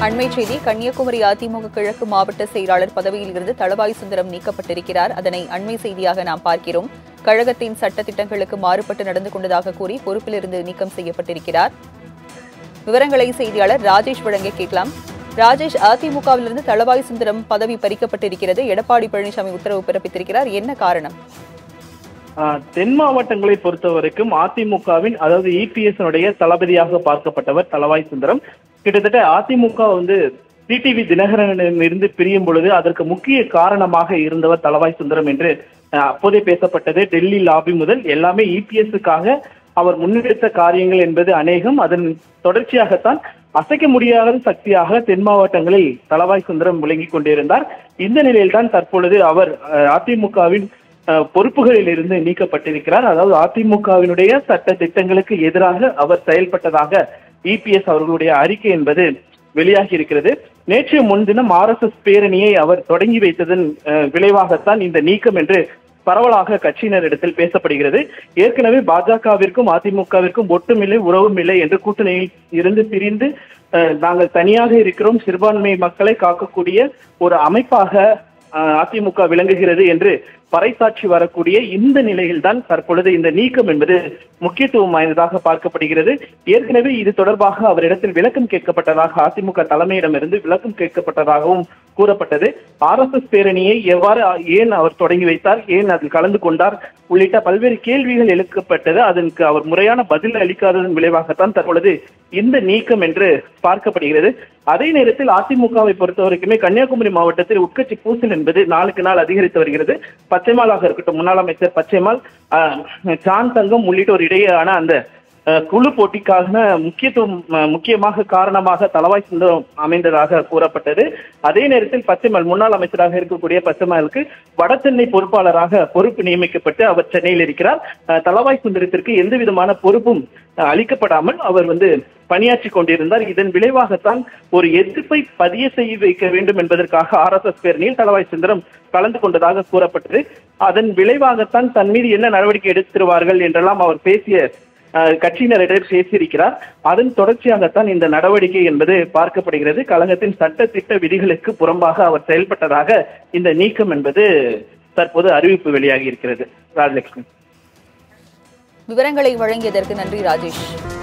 அண்மை செய்தி கன்னியாகுமரி அதிமுக கிழக்கு மாவட்ட செயலாளர் பதவியில் இருந்து தளவாய் சுந்தரம் நீக்கப்பட்டிருக்கிறார். அதனை அண்மை செய்தியாக நாம் பார்க்கிறோம். கழகத்தின் சட்டத்திட்டங்களுக்கு மாறுபட்டு நடந்து கொண்டதாக கூறி பொறுப்பிலிருந்து நீக்கம் செய்யப்பட்டிருக்கிறார். விவரங்களை செய்தியாளர் ராஜேஷ் வழங்க கேட்கலாம். ராஜேஷ், அதிமுகவிலிருந்து தளவாய் சுந்தரம் பதவி பறிக்கப்பட்டிருக்கிறது. எடப்பாடி பழனிசாமி உத்தரவு பிறப்பித்திருக்கிறார். என்ன காரணம்? தென் மாவட்டங்களை பொறுத்தவரைக்கும் அதிமுகவின் அதாவது இபிஎஸ் தளபதியாக பார்க்கப்பட்டவர் தளவாய் சுந்தரம். கிட்டத்தட்ட அதிமுக டிடிவி தினகரனிடமிருந்து பிரியும் பொழுது அதற்கு முக்கிய காரணமாக இருந்தவர் தளவாய் சுந்தரம் என்று அப்போதே பேசப்பட்டது. டெல்லி லாபி முதல் எல்லாமே இபிஎஸ்க்காக அவர் முன்னெடுத்த காரியங்கள் என்பது அநேகம். அதன் தொடர்ச்சியாகத்தான் அசைக்க முடியாத சக்தியாக தென் மாவட்டங்களில் தளவாய் சுந்தரம் விளங்கிக் கொண்டிருந்தார். இந்த நிலையில்தான் தற்பொழுது அவர் அதிமுகவின் பொறுப்புகளில் இருந்து நீக்கப்பட்டிருக்கிறார். அதாவது அதிமுகவினுடைய சட்ட திட்டங்களுக்கு எதிராக அவர் செயல்பட்டதாக இபிஎஸ் அவர்களுடைய அறிக்கை என்பது வெளியாகி இருக்கிறது. நேற்றைய முன்தினம் RSS பேரணியை அவர் தொடங்கி வைத்ததன் விளைவாகத்தான் இந்த நீக்கம் என்று பரவலாக கட்சியினரிடத்தில் பேசப்படுகிறது. ஏற்கனவே பாஜகவிற்கும் அதிமுகவிற்கும் ஒட்டுமில்லை உறவும் இல்லை என்று கூட்டணியில் இருந்து பிரிந்து நாங்கள் தனியாக இருக்கிறோம், சிறுபான்மை மக்களை காக்கக்கூடிய ஒரு அமைப்பாக அதிமுக விளங்குகிறது என்று பறைசாற்றி வரக்கூடிய இந்த நிலையில்தான் தற்பொழுது இந்த நீக்கம் என்பது முக்கியத்துவம் வாய்ந்ததாக பார்க்கப்படுகிறது. ஏற்கனவே இது தொடர்பாக அவரிடத்தில் விளக்கம் கேட்கப்பட்டதாக அதிமுக தலைமையிடமிருந்து விளக்கம் கேட்கப்பட்டதாகவும் கூறப்பட்டது. RSS பேரணியை ஏன் அவர் தொடங்கி வைத்தார், ஏன் அதில் கலந்து கொண்டார் உள்ளிட்ட பல்வேறு கேள்விகள் எழுக்கப்பட்டது. அதற்கு அவர் முறையான பதில் அளிக்காததன் விளைவாகத்தான் தற்பொழுது இந்த நீக்கம் என்று பார்க்கப்படுகிறது. அதே நேரத்தில் அதிமுகவை பொறுத்தவரைக்குமே கன்னியாகுமரி மாவட்டத்தில் உட்கட்சி பூசல் என்பது நாளுக்கு நாள் அதிகரித்து வருகிறது. பச்சைமாலாக இருக்கட்டும், முன்னாள் அமைச்சர் பச்சைமால், ஜான் தங்கம் உள்ளிட்டோர் இடையேயான அந்த குழு போட்டிக்காக முக்கியமாக காரணமாக தளவாய் சுந்தரம் அமைந்ததாக கூறப்பட்டது. அதே நேரத்தில் பச்சைமால் முன்னாள் அமைச்சராக இருக்கக்கூடிய பச்சைமாலுக்கு வட சென்னை பொறுப்பாளராக பொறுப்பு நியமிக்கப்பட்டு அவர் சென்னையில் இருக்கிறார். தளவாய் சுந்தரத்திற்கு எந்த விதமான பொறுப்பும் அளிக்கப்படாமல் அவர் பணியாற்றி கொண்டிருந்தார். இதன் விளைவாகத்தான் ஒரு எதிர்ப்பை பதிய செய்ய வைக்க வேண்டும் என்பதற்காக RSS பேரணியில் தளவாய் சுந்தரம் கலந்து கொண்டதாக கூறப்பட்டது. அதன் விளைவாகத்தான் தன் மீது என்ன நடவடிக்கை எடுத்திருவார்கள் என்றெல்லாம் அவர் கட்சியினரிடம் பேசியிருக்கிறார். அதன் தொடர்ச்சியாகத்தான் இந்த நடவடிக்கை என்பது பார்க்கப்படுகிறது. கழகத்தின் சட்ட திட்ட விதிகளுக்கு புறம்பாக அவர் செயல்பட்டதாக இந்த நீக்கம் என்பது தற்போது அறிவிப்பு வெளியாகி இருக்கிறது. ராஜலட்சுமி, விவரங்களை வழங்கியதற்கு நன்றி ராஜேஷ்.